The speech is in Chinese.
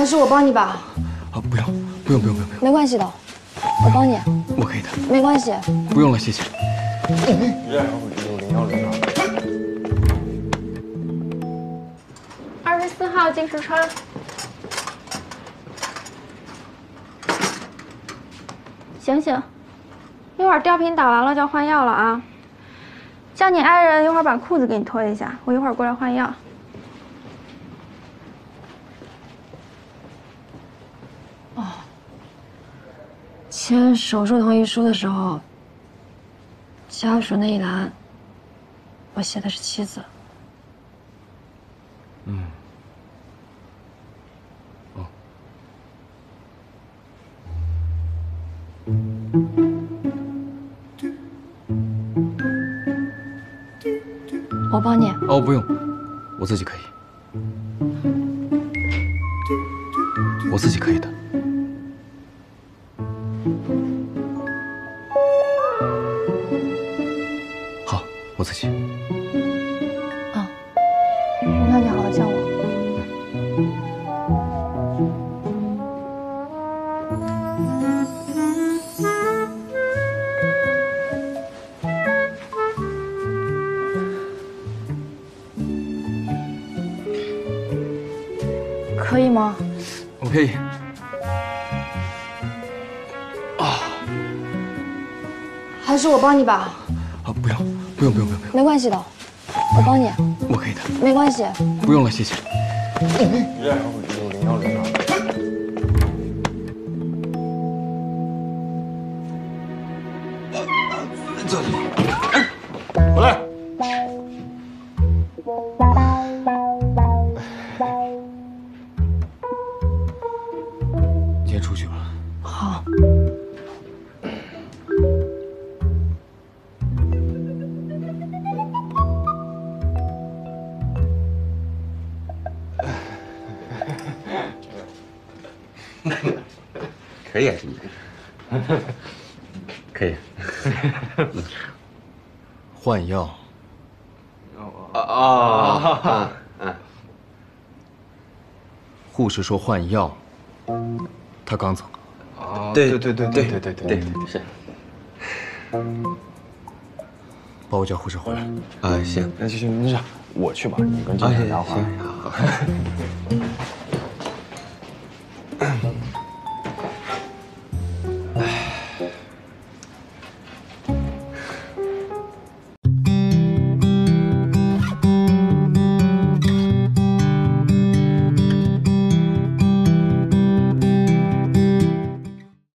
还是我帮你吧。 啊，不用，不用， 没关系的，我帮你。 我可以的。 没关系。 不用了，谢谢。 24号进视川。醒醒，一会儿吊瓶打完了就要换药了啊！叫你爱人一会儿把裤子给你脱一下，我一会儿过来换药。 哦，签手术同意书的时候，家属那一栏我写的是妻子。 嗯。哦。 我帮你。 哦，不用，我自己可以。我自己可以的。好，我自己。 啊，那你好好叫我。可以吗？ 我可以。啊， 还是我帮你吧。 啊，不用，不用。 没关系的，我帮你。 我可以的。 没关系。 不用了，谢谢。 坐。回来。 先出去吧。 好。 可以，可以。 换药。护士说换药，他刚走。 对，是。 帮我叫护士回来。 啊，行。 那就行，那这样我去吧，你跟经理聊会儿。 行。